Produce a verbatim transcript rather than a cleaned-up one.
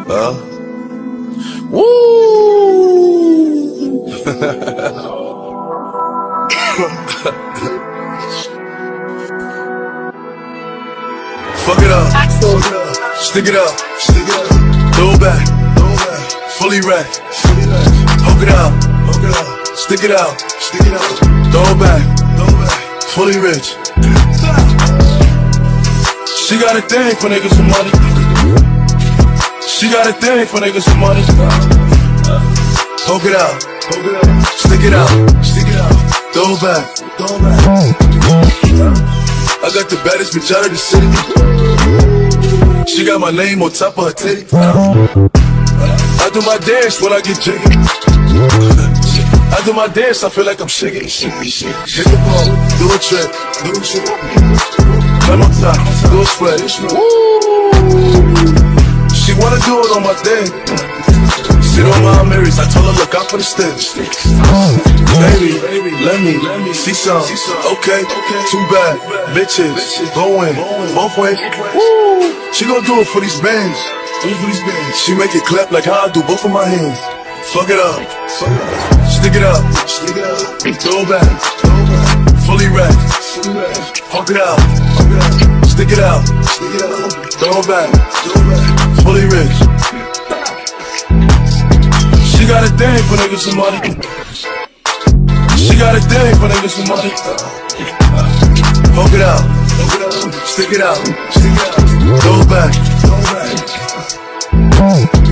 Uh. Woo! Fuck it up, stick it up, stick it up, throw it back, fully wrapped, poke it out, stick it out, stick it out, throw it back, fully rich. She got a thing for niggas with money. She got a thing for niggas with money. Poke it out, stick it out, stick it out, throw it back, throw it back. I got the baddest bitch out of the city. She got my name on top of her titty. I do my dance when I get jiggy. I do my dance, I feel like I'm shaking. Hit the ball, do a trick, do a trick. Climb on top, do a spread. She wanna do it on my day. Sit on my Marys, I told her look out for the sticks. Baby, let me, let me see some. Okay, too bad, bitches, going both ways. She gon' do it for these bands. She make it clap like how I do both of my hands. Fuck it up, stick it up, throw it back, fully wrapped, poke it out, stick it out, throw it back, fully rich. She got a thing for niggas with money. She got a thing for niggas with money. Poke it out, stick it out, throw it back.